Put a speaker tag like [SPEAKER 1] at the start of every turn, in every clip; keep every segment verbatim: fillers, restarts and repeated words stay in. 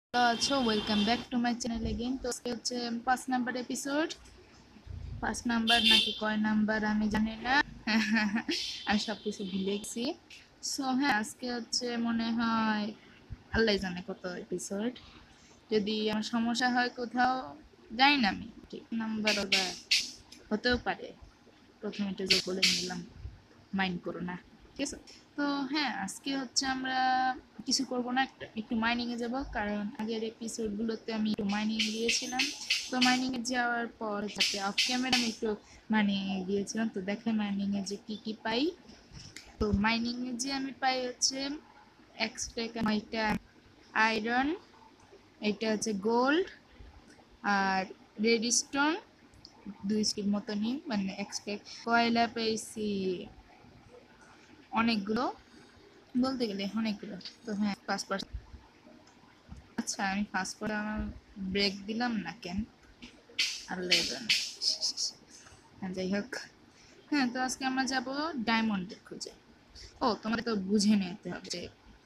[SPEAKER 1] আছো welcome back to my channel again. তো আজকে হচ্ছে পাঁচ নাম্বার এপিসোড। পাঁচ নাম্বার নাকি কয় নাম্বার আমি জানি না, আমি সব কিছু ভুলে গেছি। সো হ্যাঁ, আজকে হচ্ছে মনে হয় আল্লাহ জানে কত এপিসোড। যদি আমার সমস্যা হয় কোথাও, জানি না আমি ঠিক নাম্বার বা হতেও পারে। প্রথমে একটু যে বলে নিলাম, মাইন্ড করো না, ঠিক আছে? তো হ্যাঁ, আজকে হচ্ছে আমরা কিছু করব না, একটু মাইনিং এ যাব, কারণ আগের এপিসোড গুলোতে আমি একটু মাইনিং এ গিয়েছিলাম। তো মাইনিং এ যাওয়ার পর যাতে অফ ক্যামেরা আমি একটু মাইনিং এ গিয়েছিলাম, তো দেখে মাইনিং এ যে কি কি পাই। তো মাইনিং এ যে আমি পাই হচ্ছে এক্সট্রা এটা আয়রন, এটা হচ্ছে গোল্ড আর রেড স্টোন, দুই স্টিক মতনই, মানে এক্সট্রা কয়লা পেয়েছি অনেকগুলো, বলতে গেলে অনেকগুলো। তো হ্যাঁ, ফার্স্ট পার্সন। আচ্ছা, আমি ফার্স্ট পরে আমার ব্রেক দিলাম না কেন, আল্লাহ জানে। হ্যাঁ, যাই হোক। হ্যাঁ, তো আজকে আমরা যাব ডায়মন্ডের খুঁজে। ও, তোমাদের তো বুঝে নিতে হবে যে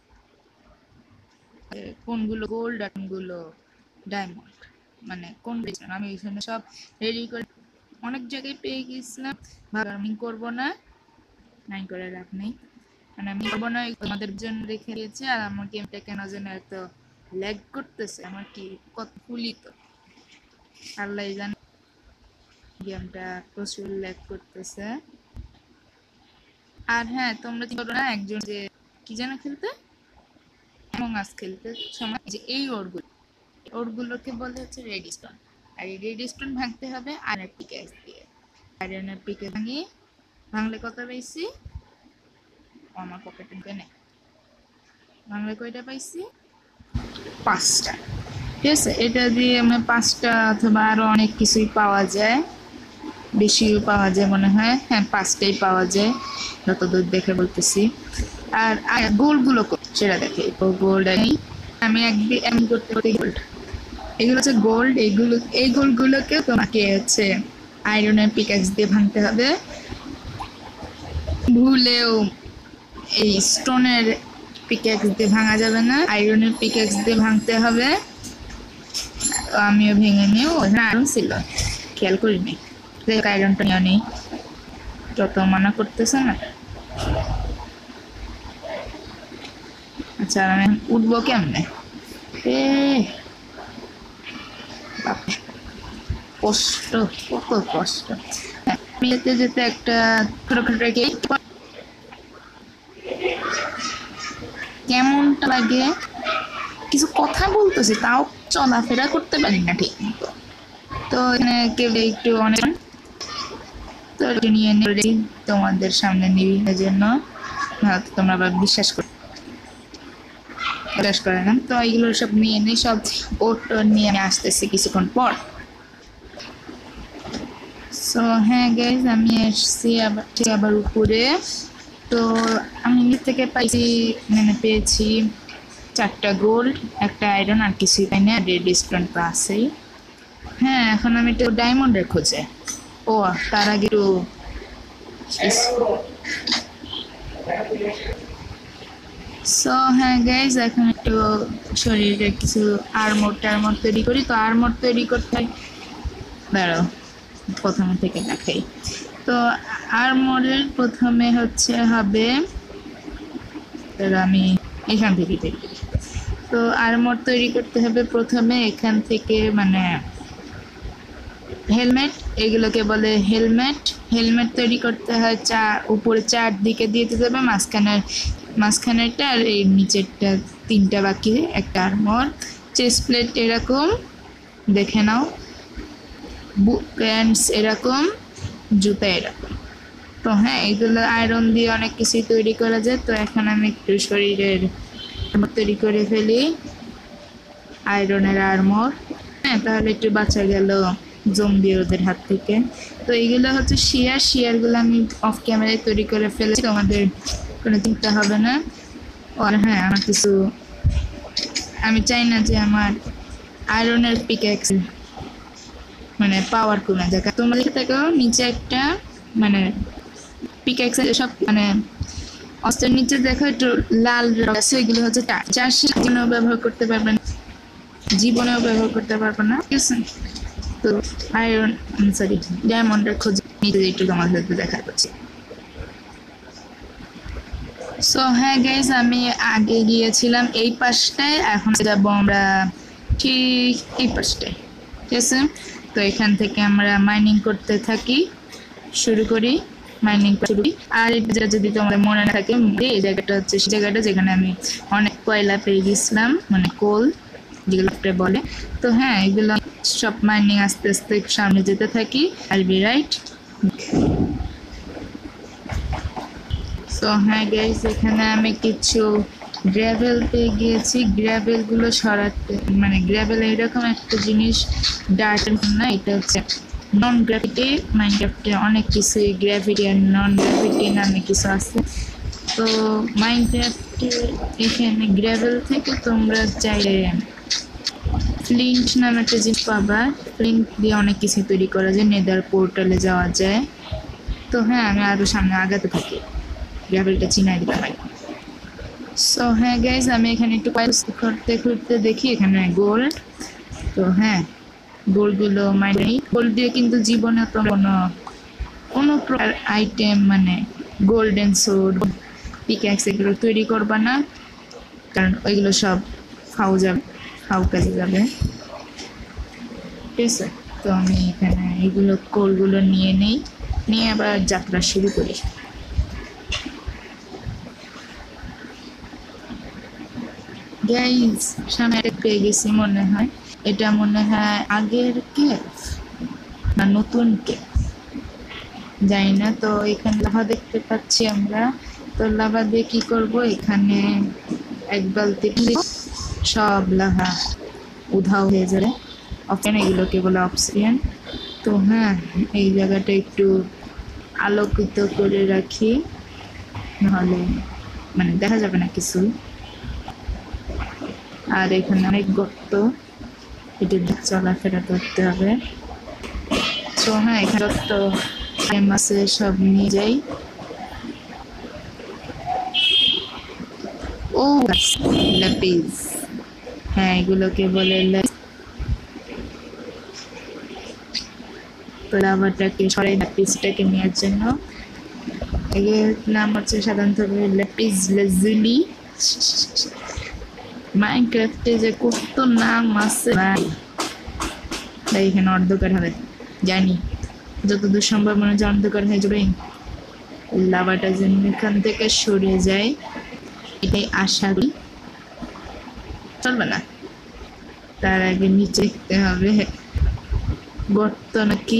[SPEAKER 1] কোনগুলো গোল্ড আর কোনগুলো ডায়মন্ড, মানে কোন রিজন। আমি এখানে সব রেডি করে অনেক জায়গায় পেয়ে গেছিলাম, ভাব আমি করবো না, নাই করে লাভ নেই, মানে আমি করবো না, তোমাদের জন্য রেখে দিয়েছি। আর আমার গেমটা কেন যেন এত ল্যাগ করতেছে, আমার কি কত ফুলি তো আল্লাহ জানে, গেমটা প্রচুর ল্যাগ করতেছে। আর হ্যাঁ, তোমরা কি করো না, একজন যে কি যেন খেলতে, এবং আজ খেলতে সময় যে এই ওরগুলো ওরগুলোকে বলে হচ্ছে রেড স্টোন। আর এই রেড স্টোন ভাঙতে হবে আয়রন পিকেক্স দিয়ে। আয়রনের পিকে ভাঙি, ভাঙলে কত পাইছি আমার পকেটে নেই, ভাঙলে কয়টা পাইছি, পাঁচটা। ঠিক আছে, এটা দিয়ে মানে পাঁচটা অথবা আরো অনেক কিছুই পাওয়া যায়, বেশিও পাওয়া যায় মনে হয়। হ্যাঁ, পাঁচটাই পাওয়া যায় যতদূর দেখে বলতেছি। আর গোল্ডগুলো সেটা দেখে গোল্ড আমি একদিন এমন করতে করতে গোল্ড, এগুলো হচ্ছে গোল্ড। এগুলো এই গোল্ডগুলোকে তোমাকে হচ্ছে আয়রনের পিক্যাক্স দিয়ে ভাঙতে হবে। ভুলেও এই স্টোনের পিক্যাক্স দিয়ে ভাঙা যাবে না, আয়রনের পিক্যাক্স দিয়ে ভাঙতে হবে। আমিও ভেঙে নিও, আয়রন ছিল খেয়াল করিনি, আয়রনটা নিয়ে নেই, যত মানা করতেছে না। আচ্ছা, আমি উঠবো কেমনে? এ কষ্ট, কত কষ্ট। আমি যেতে যেতে একটা ছোটখাটো কেমনটা লাগে, কিছু কথা বলতেছি তাও চলাফেরা করতে পারি না ঠিক মতো। তো এখানে কেউ একটু অনেক তো নিয়ে নিয়ে তোমাদের সামনে নিবি জন্য, তোমরা আবার বিশ্বাস করো বিশ্বাস করে না। তো এইগুলো সব নিয়ে নিয়ে সব ওট নিয়ে আমি আসতেছি কিছুক্ষণ পর। সো হ্যাঁ গাইজ, আমি এসছি আবার ঠিক আবার উপরে। তো আমি নিচ থেকে পাইছি, মানে পেয়েছি চারটা গোল্ড, একটা আয়রন, আর কিছুই পাই না, রেড স্টোন তো আছেই। হ্যাঁ, এখন আমি একটু ডায়মন্ডের খোঁজে। ও, তার আগে একটু সো হ্যাঁ গাইজ, এখন একটু শরীরে কিছু আর্মর টার্মর তৈরি করি। তো আর্মর তৈরি করতে দাঁড়াও, প্রথমে থেকে দেখাই। তো আর্মরের প্রথমে হচ্ছে হবে, আমি এখান থেকে তৈরি করি। তো আর্মর তৈরি করতে হবে প্রথমে এখান থেকে, মানে হেলমেট, এগুলোকে বলে হেলমেট। হেলমেট তৈরি করতে হয় চার, উপরে চার দিকে দিয়ে দিতে হবে, মাঝখানের মাঝখানেরটা আর এই নিচেরটা তিনটা বাকি একটা আর্মর। চেস্ট প্লেট এরকম দেখে নাও, প্যান্টস এরকম, জুতা এরকম। তো হ্যাঁ, এগুলো আয়রন দিয়ে অনেক কিছুই তৈরি করা যায়। তো এখন আমি একটু শরীরের তৈরি করে ফেলি, আয়রনের আর্মর। হ্যাঁ, তাহলে একটু বাঁচা গেল জম্বি ওদের হাত থেকে। তো এইগুলো হচ্ছে শিয়ার, শিয়ারগুলো আমি অফ ক্যামেরায় তৈরি করে ফেলেছি, তোমাদের কোনো চিন্তা হবে না। আর হ্যাঁ, আমার কিছু, আমি চাই না যে আমার আয়রনের পিক্যাক্স মানে পাওয়ার কমে যায়। তোমরা দেখে থাকো নিচে একটা, মানে পিক্যাক্স সব মানে অস্ত্রের নিচে দেখো একটু লাল আছে, ওইগুলো হচ্ছে চার্জ জন্য ব্যবহার করতে পারবেন। জীবনেও ব্যবহার করতে পারবো না, ঠিক আছে? তো আয়রন সরি ডায়মন্ডের খোঁজ নিতে একটু তোমার সাথে দেখা করছি। সো হ্যাঁ গাইজ, আমি আগে গিয়েছিলাম এই পাশটায়, এখন যাবো আমরা ঠিক এই পাশটায়, ঠিক আছে? তো এখান থেকে আমরা মাইনিং করতে থাকি, শুরু করি মাইনিং শুরু করি। আর এটা যদি তোমাদের মনে না থাকে, এই জায়গাটা হচ্ছে সেই জায়গাটা যেখানে আমি অনেক কয়লা পেয়ে গেছিলাম, মানে কোল যেগুলো বলে। তো হ্যাঁ, এগুলো সব মাইনিং আস্তে আস্তে সামনে যেতে থাকি। আর বি রাইট। তো হ্যাঁ গাইস, এখানে আমি কিছু গ্র্যাভেল পেয়ে গিয়েছি। গ্র্যাভেলগুলো সরাতে, মানে গ্র্যাভেল এরকম একটা জিনিস, ডার্ট না, এটা হচ্ছে নন গ্র্যাভিটি। মাইনক্রাফটে অনেক কিছু গ্র্যাভিটি আর নন গ্র্যাভিটি নামে কিছু আছে। তো মাইনক্রাফটে এখানে গ্র্যাভেল থেকে তোমরা চাইলে ফ্লিন্ট নামে একটা জিনিস পাবা। ফ্লিন্ট দিয়ে অনেক কিছু তৈরি করা যায়, নেদার পোর্টালে যাওয়া যায়। তো হ্যাঁ, আমি আরও সামনে আগাতে থাকি, গ্র্যাভেলটা চিনাই দিতে হয়। সো হ্যাঁ গাইজ, আমি এখানে একটু খুঁড়তে খুঁড়তে দেখি এখানে গোল্ড। তো হ্যাঁ, গোল্ডগুলো মাইনে গোল্ড দিয়ে কিন্তু জীবনে তো কোনো কোনো প্রকার আইটেম, মানে গোল্ডেন সোর্ড, পিক্যাক্স এগুলো তৈরি করবা না, কারণ ওইগুলো সব ফাউ যাবে, ফাউ কাজে যাবে, ঠিক আছে? তো আমি এখানে এগুলো কোলগুলো নিয়ে নেই, নিয়ে আবার যাত্রা শুরু করি। গাইজ, সামনে একটা পেয়ে গেছি মনে হয়, এটা মনে হয় আগের কেভ না নতুন কেভ, জানি না। তো এখানে লাভা দেখতে পাচ্ছি আমরা। তো লাভা দিয়ে কি করবো, এখানে এক বালতি সব লাভা উধাও হয়ে যাবে। অপশন এগুলোকে বলে অপশন। তো হ্যাঁ, এই জায়গাটা একটু আলোকিত করে রাখি, নাহলে মানে দেখা যাবে না কিছু। আর এখানে অনেক গর্ত, এটা চলাফেরা করতে হবে। তো হ্যাঁ, এখানে তো আছে, সব নিয়ে যাই। ও ল্যাপিস, হ্যাঁ এগুলোকে বলে লাভাটাকে সরাই, ল্যাপিসটাকে নেওয়ার জন্য। এর নাম হচ্ছে সাধারণত ল্যাপিস লাজুলি। মাইনক্রাফটে যে কত নাম আছে ভাই, এখানে অন্ধকার হবে জানি, যতদূর সম্ভব মনে হচ্ছে অন্ধকার হয়ে যাবে। লাভাটা যেন এখান থেকে সরে যায়, এটাই আশা করি। চলবে না, তার আগে নিচে দেখতে হবে গর্ত নাকি।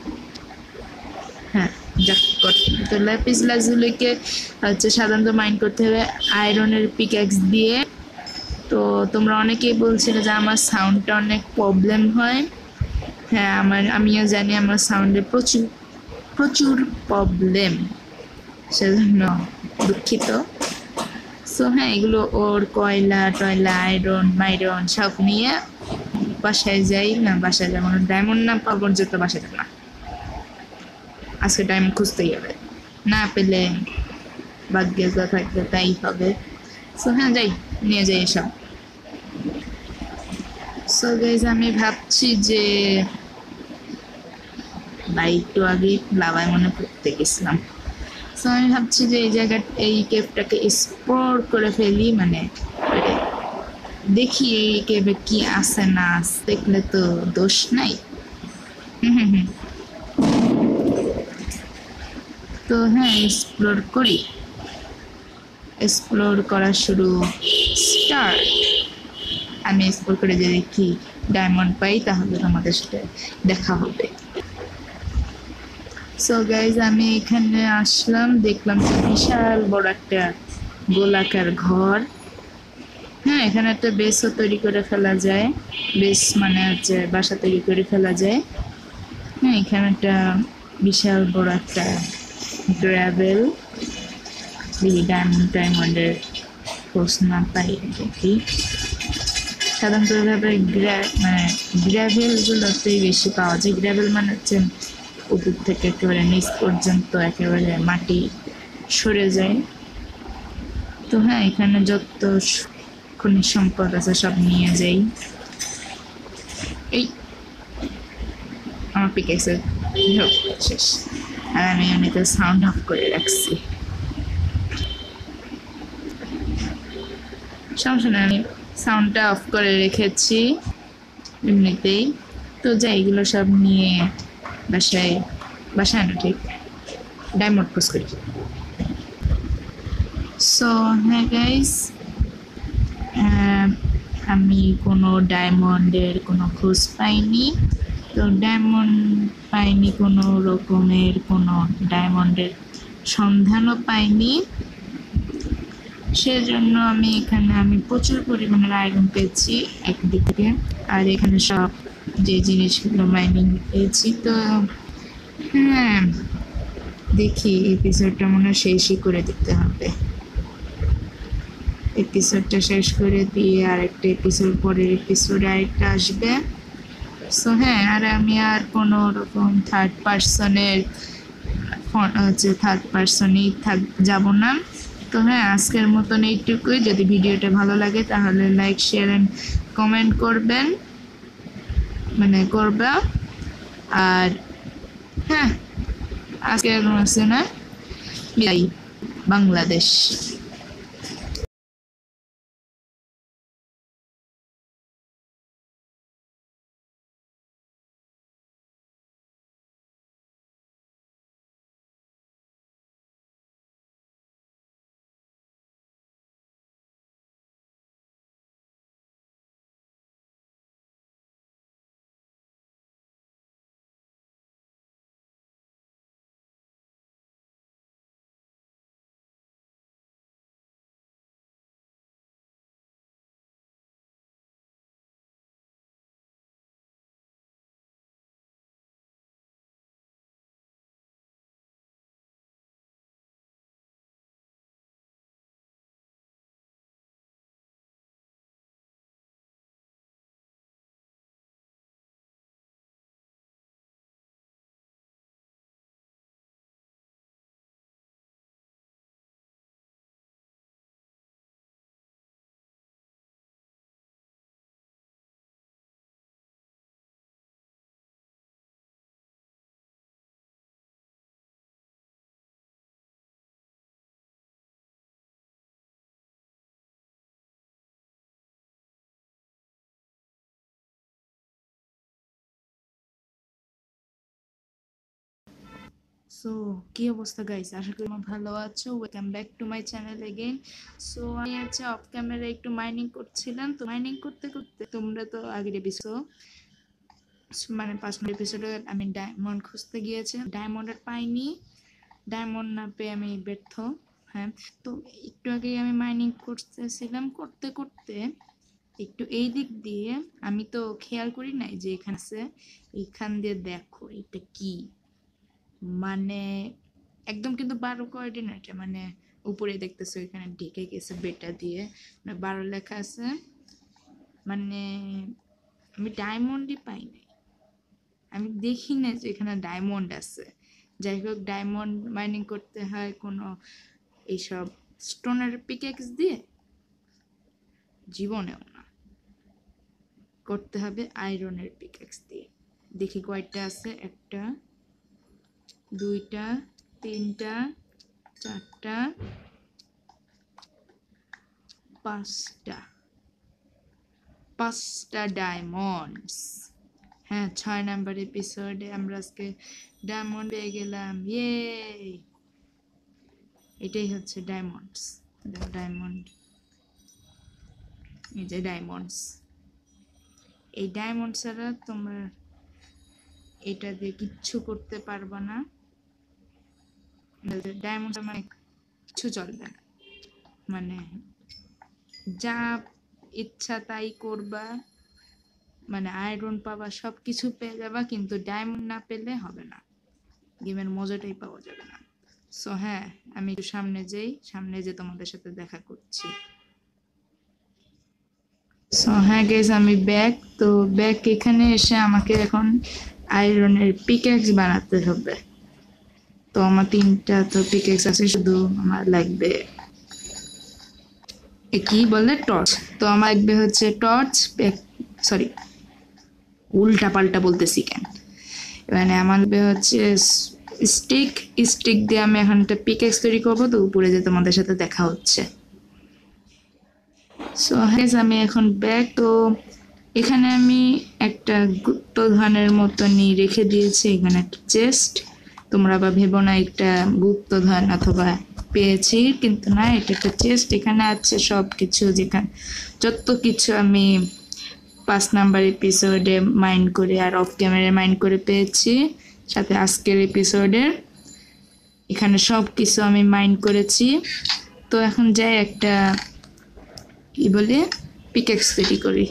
[SPEAKER 1] হ্যাঁ যাক, গর্ত। তো ল্যাপিস লাজুলিকে হচ্ছে সাধারণত মাইন করতে হবে আয়রনের পিক্যাক্স দিয়ে। তো তোমরা অনেকেই বলছিলে যে আমার সাউন্ডটা অনেক প্রবলেম হয়। হ্যাঁ, আমার আমিও জানি আমার সাউন্ডে প্রচুর প্রচুর প্রবলেম, সেজন্য দুঃখিত। সো হ্যাঁ, এগুলো ওর কয়লা টয়লা আয়রন মাইরন সব নিয়ে বাসায় যাই। না বাসায় যাবো না, ডায়মন্ড না পাওয়া পর্যন্ত বাসায় যাবো না। আজকে ডায়মন্ড খুঁজতেই হবে, না পেলে ভাগ্যে যা থাকবে তাই হবে। সো হ্যাঁ, যাই, নিয়ে যাই এসব। সো গাইজ, আমি ভাবছি যে ভাই একটু আগে লাভায় মনে পড়তে গেছিলাম। সো আমি ভাবছি যে এই জায়গা, এই কেভটাকে এক্সপ্লোর করে ফেলি, মানে দেখি এই কেভে কি আছে না আছে, দেখলে তো দোষ নাই। হুম হুম হুম তো হ্যাঁ, এক্সপ্লোর করি, এক্সপ্লোর করা শুরু স্টার্ট। আমি এক্সপ্লোর করে যে দেখি ডায়মন্ড পাই, তাহলে তোমাদের সাথে দেখা হবে। সো গাইজ, আমি এখানে আসলাম, দেখলাম যে বিশাল বড় একটা গোলাকার ঘর। হ্যাঁ, এখানে একটা বেসও তৈরি করে ফেলা যায়, বেস মানে হচ্ছে বাসা তৈরি করে ফেলা যায়। হ্যাঁ, এখানে একটা বিশাল বড় একটা গ্র্যাভেল, দেখি ডায়মন্ড ডায়মন্ডের খোঁজ না পাই দেখি। সাধারণত ভাবে গ্র্যা মানে গ্র্যাভেলগুলোতেই বেশি পাওয়া যায়। গ্র্যাভেল মানে হচ্ছে উপর থেকে একেবারে নিচ পর্যন্ত একেবারে মাটি সরে যায়। তো হ্যাঁ, এখানে যত খনিজ সম্পদ আছে সব নিয়ে যাই। এই আমার পিকেক্সের শেষ, আর আমি এমনিতে সাউন্ড অফ করে রাখছি। সমস্যা নেই, আমি সাউন্ডটা অফ করে রেখেছি এমনিতেই। তো যাই, এগুলো সব নিয়ে বাসায় বাসায় না ঠিক ডায়মন্ড খোঁজ করি। সো হ্যাঁ গাইস, আমি কোনো ডায়মন্ডের কোনো খোঁজ পাইনি, তো ডায়মন্ড পাইনি, কোনো রকমের কোনো ডায়মন্ডের সন্ধানও পাইনি। সেজন্য আমি এখানে আমি প্রচুর পরিমাণের আয়রন পেয়েছি একদিক থেকে, আর এখানে সব যে জিনিসগুলো মাইনিং পেয়েছি। তো হ্যাঁ, দেখি এপিসোডটা মনে হয় শেষই করে দিতে হবে। এপিসোডটা শেষ করে দিয়ে আরেকটা এপিসোড, পরের এপিসোড আরেকটা আসবে। সো হ্যাঁ, আর আমি আর কোনো রকম থার্ড পার্সনের হচ্ছে থার্ড পার্সনেই থাক যাব না। তো হ্যাঁ, আজকের মতন এইটুকুই। যদি ভিডিওটা ভালো লাগে তাহলে লাইক, শেয়ার অ্যান্ড কমেন্ট করবেন, মানে করবা। আর হ্যাঁ, আজকে এখন আছে না, বিদায় বাংলাদেশ। সো কি অবস্থা গাইস, আশা করি তোমরা ভালো আছো। Welcome back to my channel again. So আমি হচ্ছে অফ ক্যামেরা একটু মাইনিং করছিলাম। তো মাইনিং করতে করতে তোমরা তো আগের এপিসোড, মানে পাঁচ নম্বর এপিসোডে আমি ডায়মন্ড খুঁজতে গিয়েছিলাম, ডায়মন্ড আর পাইনি। ডায়মন্ড না পেয়ে আমি ব্যর্থ। হ্যাঁ, তো একটু আগে আমি মাইনিং করতেছিলাম, করতে করতে একটু এই দিক দিয়ে আমি তো খেয়াল করি নাই যে এখানে আছে। এইখান দিয়ে দেখো এটা কি, মানে একদম কিন্তু বারো কোঅর্ডিনেটে, মানে উপরে দেখতেছো এখানে ঢেকে গেছে বেটা দিয়ে, মানে বারো লেখা আছে। মানে আমি ডায়মন্ডই পাই নাই, আমি দেখি না যে এখানে ডায়মন্ড আছে। যাই হোক, ডায়মন্ড মাইনিং করতে হয় কোনো এইসব স্টোনের পিকেক্স দিয়ে, জীবনেও না, করতে হবে আয়রনের পিকেক্স দিয়ে। দেখি কয়টা আছে, একটা, দুইটা, তিনটা, চারটা, পাঁচটা, পাঁচটা ডায়মন্ডস। হ্যাঁ, ছয় নাম্বার এপিসোডে আমরা আজকে ডায়মন্ড পেয়ে গেলাম, ইয়ে! এটাই হচ্ছে ডায়মন্ডস। ডায়মন্ড, এই যে ডায়মন্ডস। এই ডায়মন্ড ছাড়া তোমরা এটা দিয়ে কিচ্ছু করতে পারবা না। ডায়মন্ড মানে কিচ্ছু চলবে না, মানে যা ইচ্ছা তাই করবা, মানে আয়রন পাবা, সব কিছু পেয়ে যাবা, কিন্তু ডায়মন্ড না পেলে হবে না, গেমের মজাটাই পাওয়া যাবে না। সো হ্যাঁ, আমি একটু সামনে যাই, সামনে যে তোমাদের সাথে দেখা করছি। সো হ্যাঁ গাইস, আমি ব্যাক। তো ব্যাক এখানে এসে আমাকে এখন আয়রনের পিকেক্স বানাতে হবে। তো আমার তিনটা তো পিকেক্স আছে, শুধু আমার লাগবে কি বলে টর্চ। তো আমার লাগবে হচ্ছে টর্চ, সরি উল্টা পাল্টা বলতেছি কেন, মানে আমার হচ্ছে স্টিক স্টিক দিয়ে আমি এখন একটা পিকেক্স তৈরি করবো, তো উপরে যে তোমাদের সাথে দেখা হচ্ছে। সো হ্যাঁ আমি এখন ব্যাক, তো এখানে আমি একটা গুপ্তধনের মতনই রেখে দিয়েছি, এখানে একটা চেস্ট। তোমরা বা ভেবো না একটা গুপ্তধন অথবা পেয়েছি, কিন্তু না, এটা একটা চেস্ট। এখানে আছে সব কিছু, যেখানে যত কিছু আমি পাঁচ নাম্বার এপিসোডে মাইন্ড করে আর অফ ক্যামেরায় মাইন্ড করে পেয়েছি, সাথে আজকের এপিসোডের এখানে সব কিছু আমি মাইন্ড করেছি। তো এখন যাই একটা কি বলে পিকেক্স তৈরি করি।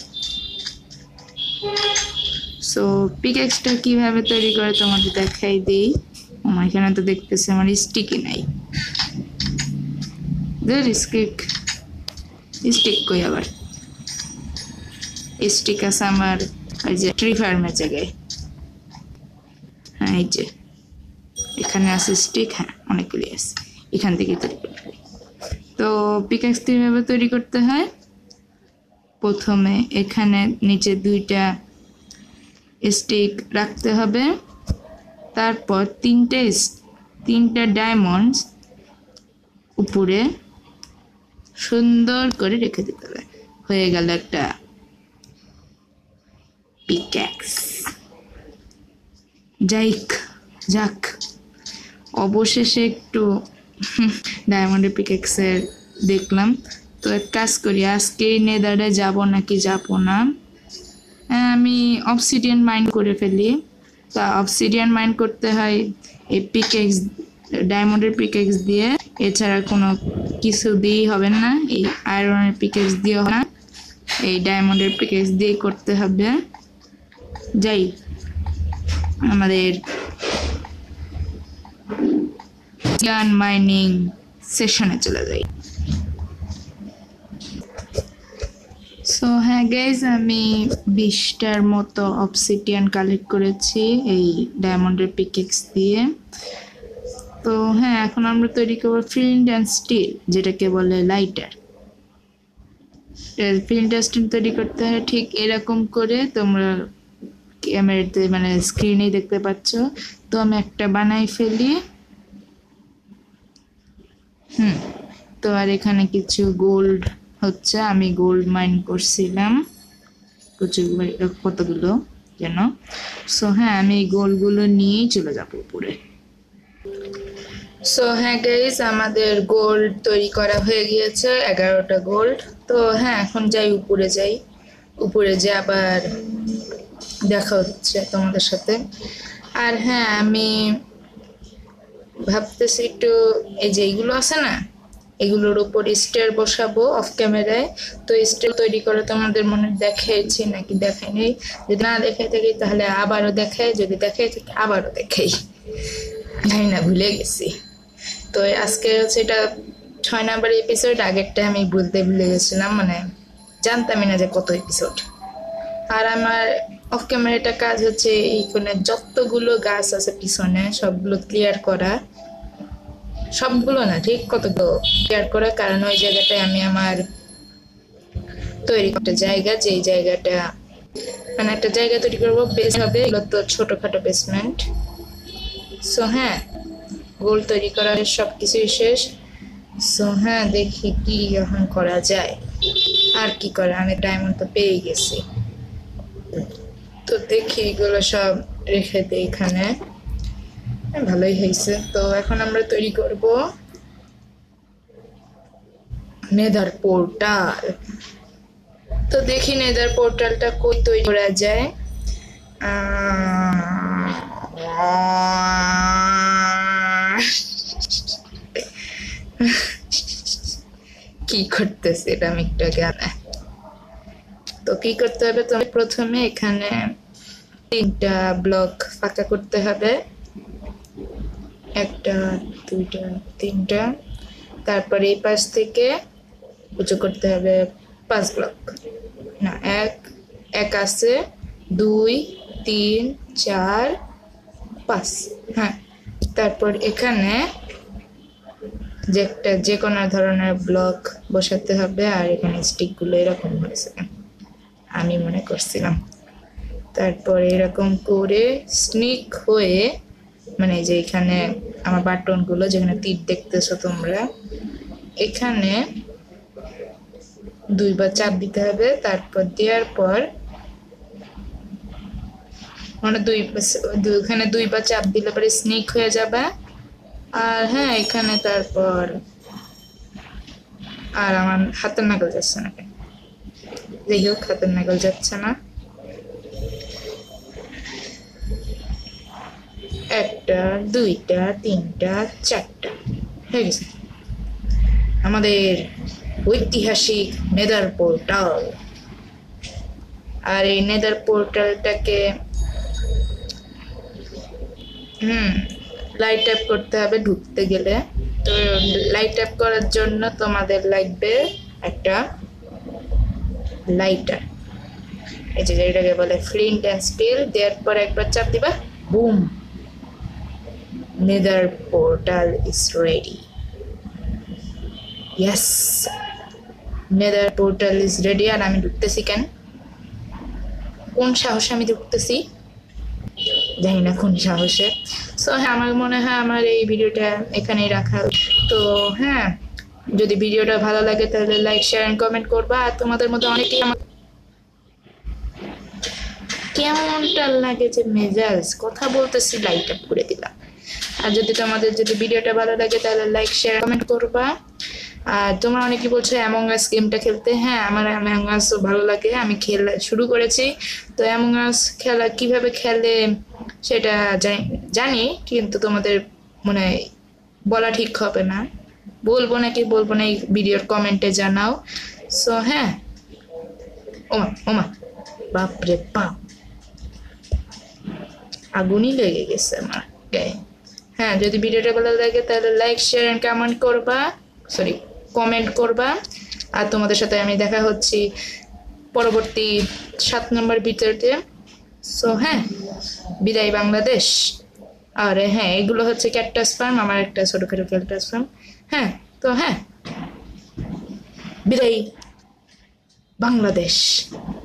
[SPEAKER 1] সো পিকেক্সটা কিভাবে তৈরি করে তোমাদের দেখাই দিই। আমার এখানে তো দেখতেছি আমার স্টিকই নাই, স্টিক স্টিক কই আবার স্টিক আছে আমার ওই যে ট্রি ফার্মের জায়গায়। হ্যাঁ এই যে এখানে আছে স্টিক, হ্যাঁ অনেকগুলি আছে, এখান থেকে তৈরি করতে হয়। তো পিকেক্স কিভাবে তৈরি করতে হয়, প্রথমে এখানে নিচে দুইটা স্টিক রাখতে হবে, তারপর তিনটে তিনটা ডায়মন্ড উপরে সুন্দর করে রেখে দিতে হবে, হয়ে গেল একটা পিক্যাক্স। যাইক যাক অবশেষে একটু ডায়মন্ডের পিক্যাক্সের দেখলাম। তো এক কাজ করি, আজকেই নেদারে যাব নাকি যাব না, আমি অবসিডিয়ান মাইন্ড করে ফেলি। তা অবসিডিয়ান মাইন্ড করতে হয় এই পিক্যাক্স, ডায়মন্ডের পিক্যাক্স দিয়ে, এছাড়া কোনো কিছু দিয়েই হবে না। এই আয়রনের পিক্যাক্স দিয়ে হবে না, এই ডায়মন্ডের পিক্যাক্স দিয়ে করতে হবে। যাই আমাদের জ্ঞান মাইনিং সেশনে চলে যাই। সো হ্যাঁ গাইজ, আমি বিশটার মতো অবসিডিয়ান কালেক্ট করেছি এই ডায়মন্ডের পিকেক্স দিয়ে। তো হ্যাঁ এখন আমরা তৈরি করবো ফ্লিন্ট অ্যান্ড স্টিল, যেটাকে বলে লাইটার। ফ্লিন্ট অ্যান্ড স্টিল তৈরি করতে হয় ঠিক এরকম করে, তোমরা ক্যামেরাতে মানে স্ক্রিনেই দেখতে পাচ্ছ। তো আমি একটা বানাই ফেলি। হুম তো আর এখানে কিছু গোল্ড হচ্ছে, আমি গোল্ড মাইন করছিলাম প্রচুর কতগুলো যেন। সো হ্যাঁ আমি এই গোল্ডগুলো নিয়েই চলে যাবো উপরে। সো হ্যাঁ গাইস, আমাদের গোল্ড তৈরি করা হয়ে গিয়েছে, এগারোটা গোল্ড। তো হ্যাঁ এখন যাই উপরে, যাই উপরে যে আবার দেখা হচ্ছে তোমাদের সাথে। আর হ্যাঁ আমি ভাবতেছি একটু এই যে এইগুলো আছে না, এগুলোর উপর স্টেয়ার বসাবো অফ ক্যামেরায়। তো স্টেয়ার তৈরি করে তোমাদের মনে দেখাইছি নাকি দেখাইনি, যদি না দেখাই থাকি তাহলে আবারও দেখাই, যদি দেখাই থাকি আবারও দেখাই, জানি না ভুলে গেছি। তো আজকে হচ্ছে এটা ছয় নাম্বার এপিসোড, আগেরটা আমি বলতে ভুলে গেছিলাম, মানে জানতামই না যে কত এপিসোড। আর আমার অফ ক্যামেরাটা কাজ হচ্ছে এইখানে যতগুলো গাছ আছে পিছনে সবগুলো ক্লিয়ার করা, সবগুলো না ঠিক কতগুলো ক্লিয়ার করা, কারণ ওই জায়গাটায় আমি আমার তৈরি একটা জায়গা, যেই জায়গাটা মানে একটা জায়গা তৈরি করবো, বেস হবে, এগুলো তো ছোটখাটো বেসমেন্ট। সো হ্যাঁ গোল তৈরি করার সব কিছুই শেষ। সো হ্যাঁ দেখি কি এখন করা যায়, আর কি করা, আমি ডায়মন্ড তো পেয়ে গেছি। তো দেখি এগুলো সব রেখে দিই এখানে, ভালোই হয়েছে। তো এখন আমরা তৈরি করব নেদার পোর্টাল। তো দেখি নেদার পোর্টালটা কই তৈরি করা যায়। কি করতেছে এটা আমি একটু জ্ঞান। তো কি করতে হবে, তুমি প্রথমে এখানে তিনটা ব্লক ফাঁকা করতে হবে, একটা দুইটা তিনটা, তারপরে এই পাশ থেকে উঁচু করতে হবে পাঁচ ব্লক, না এক এক আছে, দুই তিন চার পাঁচ, হ্যাঁ। তারপর এখানে যে একটা যে কোনো ধরনের ব্লক বসাতে হবে, আর এখানে স্টিকগুলো এরকম হয়েছে আমি মনে করছিলাম। তারপরে এরকম করে স্নিক হয়ে, মানে যে এখানে আমার বাটনগুলো যেখানে তীর দেখতেছো তোমরা, এখানে দুইবার চাপ দিতে হবে। তারপর দেওয়ার পর মানে দুই এখানে দুইবার চাপ দিলে পরে স্নিক হয়ে যাবে। আর হ্যাঁ এখানে তারপর আর আমার হাতের নাগাল যাচ্ছে না, যাই হোক হাতের নাগাল যাচ্ছে না। একটা, দুইটা, তিনটা, চারটা হয়ে গেছে আমাদের ঐতিহাসিক নেদার পোর্টাল। আর এই নেদার পোর্টালটাকে হুম লাইট অ্যাপ করতে হবে ঢুকতে গেলে। তো লাইট অ্যাপ করার জন্য তোমাদের লাগবে একটা লাইটার, এই যে এটাকে বলে ফ্লিন্ট অ্যান্ড স্টিল। দেওয়ার পর একবার চাপ দিবা, boom, nether portal is ready. Yes, nether portal is ready. আর আমি ঢুকতেছি কেন, কোন সাহসে আমি ঢুকতেছি জানি না কোন সাহসে। সো হ্যাঁ আমার মনে হয় আমার এই ভিডিওটা এখানেই রাখা। তো হ্যাঁ যদি ভিডিওটা ভালো লাগে তাহলে লাইক শেয়ার এন্ড কমেন্ট করবা। আর তোমাদের মধ্যে অনেকেই আমার কেমনটা লাগে যে মেজাজ কথা বলতেছি লাইট আপ করে দিলাম। আর যদি তোমাদের যদি ভিডিওটা ভালো লাগে তাহলে লাইক শেয়ার কমেন্ট করবা। আর তোমরা অনেকে বলছো অ্যামং আস গেমটা খেলতে, হ্যাঁ আমার অ্যামং আস ভালো লাগে, আমি খেলা শুরু করেছি। তো অ্যামং আস খেলা কিভাবে খেলে সেটা জানি, কিন্তু তোমাদের মনে বলা ঠিক হবে না, বলবো নাকি বলবো না এই ভিডিওর কমেন্টে জানাও। সো হ্যাঁ, ওমা ওমা বাপরে বাপ, আগুনই লেগে গেছে আমার গায়ে। হ্যাঁ যদি ভিডিওটা ভালো লাগে তাহলে লাইক শেয়ার এন্ড কমেন্ট করবা, সরি কমেন্ট করবা। আর তোমাদের সাথে আমি দেখা হচ্ছি পরবর্তী সাত নম্বর ভিডিওতে। সো হ্যাঁ বিদায় বাংলাদেশ। আর হ্যাঁ এগুলো হচ্ছে ক্যাকটাস ফার্ম, আমার একটা ছোটখাটো ক্যাকটাস ফার্ম। হ্যাঁ তো হ্যাঁ বিদায় বাংলাদেশ।